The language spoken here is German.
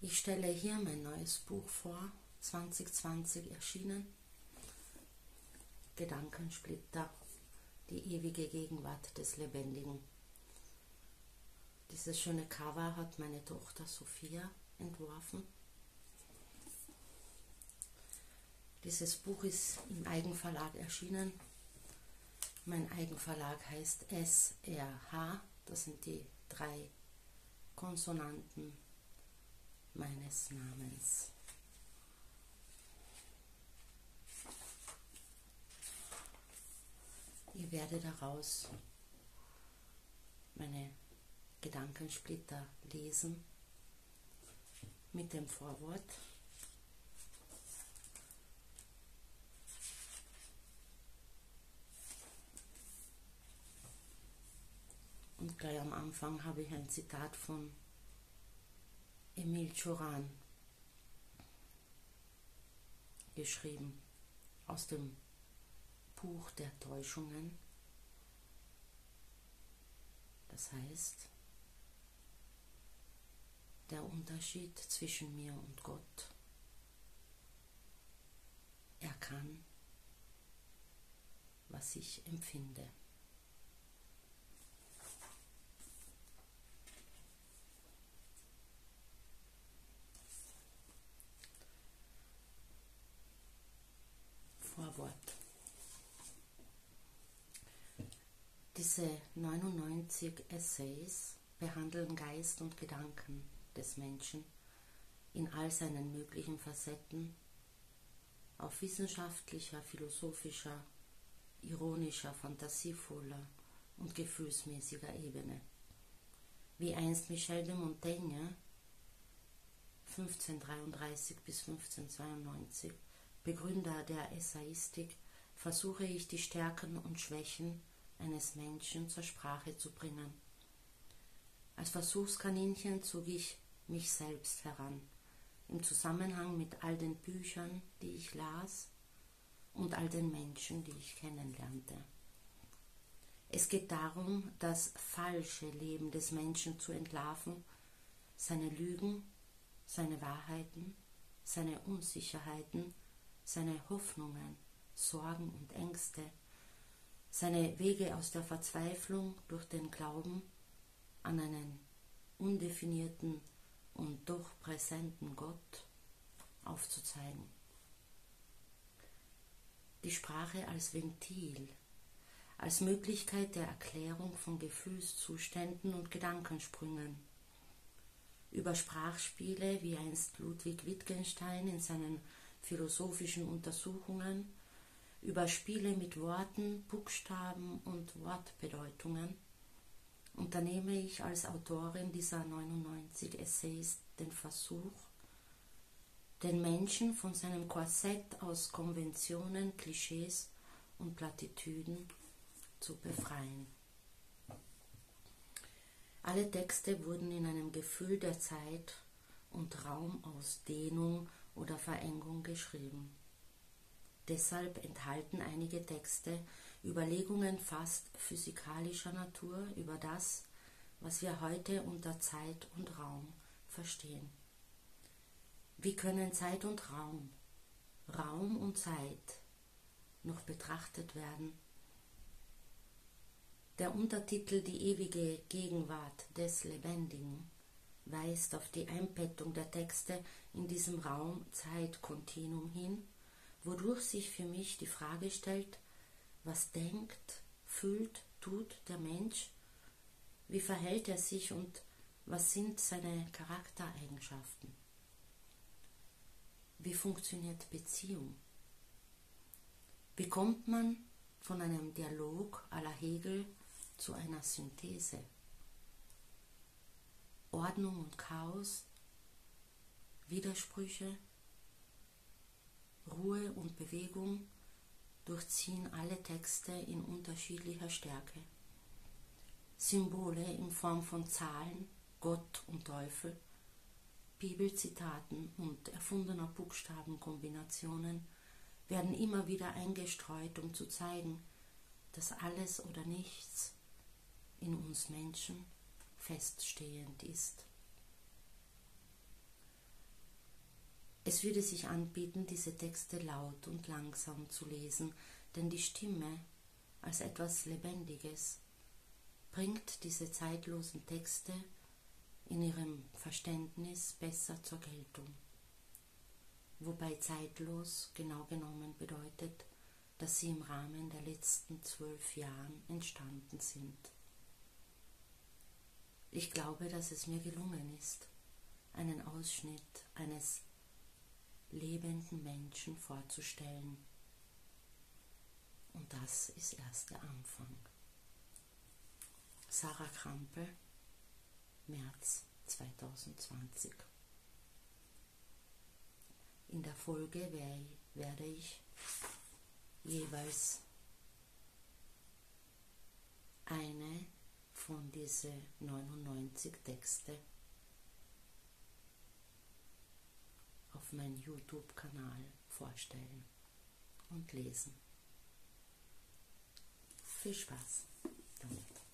Ich stelle hier mein neues Buch vor, 2020 erschienen. Gedankensplitter, die ewige Gegenwart des Lebendigen. Dieses schöne Cover hat meine Tochter Sophia entworfen. Dieses Buch ist im Eigenverlag erschienen. Mein Eigenverlag heißt SRH, das sind die 3 Konsonanten meines Namens. Ich werde daraus meine Gedankensplitter lesen mit dem Vorwort. Und gleich am Anfang habe ich ein Zitat von Emile Cioran geschrieben aus dem Buch der Täuschungen. Das heißt, der Unterschied zwischen mir und Gott. Er kann, was ich empfinde. Vorwort. Diese 99 Essays behandeln Geist und Gedanken des Menschen in all seinen möglichen Facetten auf wissenschaftlicher, philosophischer, ironischer, fantasievoller und gefühlsmäßiger Ebene. Wie einst Michel de Montaigne 1533 bis 1592, Begründer der Essayistik, versuche ich, die Stärken und Schwächen eines Menschen zur Sprache zu bringen. Als Versuchskaninchen zog ich mich selbst heran, im Zusammenhang mit all den Büchern, die ich las, und all den Menschen, die ich kennenlernte. Es geht darum, das falsche Leben des Menschen zu entlarven, seine Lügen, seine Wahrheiten, seine Unsicherheiten, seine Hoffnungen, Sorgen und Ängste, seine Wege aus der Verzweiflung durch den Glauben an einen undefinierten und doch präsenten Gott aufzuzeigen. Die Sprache als Ventil, als Möglichkeit der Erklärung von Gefühlszuständen und Gedankensprüngen. Über Sprachspiele, wie einst Ludwig Wittgenstein in seinen philosophischen Untersuchungen, über Spiele mit Worten, Buchstaben und Wortbedeutungen, unternehme ich als Autorin dieser 99 Essays den Versuch, den Menschen von seinem Korsett aus Konventionen, Klischees und Plattitüden zu befreien. Alle Texte wurden in einem Gefühl der Zeit und Raumausdehnung oder Verengung geschrieben. Deshalb enthalten einige Texte Überlegungen fast physikalischer Natur über das, was wir heute unter Zeit und Raum verstehen. Wie können Zeit und Raum, Raum und Zeit noch betrachtet werden? Der Untertitel Die ewige Gegenwart des Lebendigen weist auf die Einbettung der Texte in diesem Raum-Zeit-Kontinuum hin, wodurch sich für mich die Frage stellt, was denkt, fühlt, tut der Mensch, wie verhält er sich und was sind seine Charaktereigenschaften? Wie funktioniert Beziehung? Wie kommt man von einem Dialog à la Hegel zu einer Synthese? Ordnung und Chaos, Widersprüche, Ruhe und Bewegung durchziehen alle Texte in unterschiedlicher Stärke. Symbole in Form von Zahlen, Gott und Teufel, Bibelzitaten und erfundener Buchstabenkombinationen werden immer wieder eingestreut, um zu zeigen, dass alles oder nichts in uns Menschen feststehend ist. Es würde sich anbieten, diese Texte laut und langsam zu lesen, denn die Stimme als etwas Lebendiges bringt diese zeitlosen Texte in ihrem Verständnis besser zur Geltung. Wobei zeitlos genau genommen bedeutet, dass sie im Rahmen der letzten 12 Jahren entstanden sind. Ich glaube, dass es mir gelungen ist, einen Ausschnitt eines lebenden Menschen vorzustellen. Und das ist erst der Anfang. Sarah Krampe, März 2020. In der Folge werde ich jeweils eine von diesen 99 Texte auf meinem YouTube-Kanal vorstellen und lesen. Viel Spaß damit.